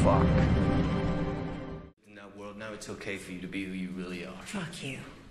fuck. In that world, now it's okay for you to be who you really are. Fuck you.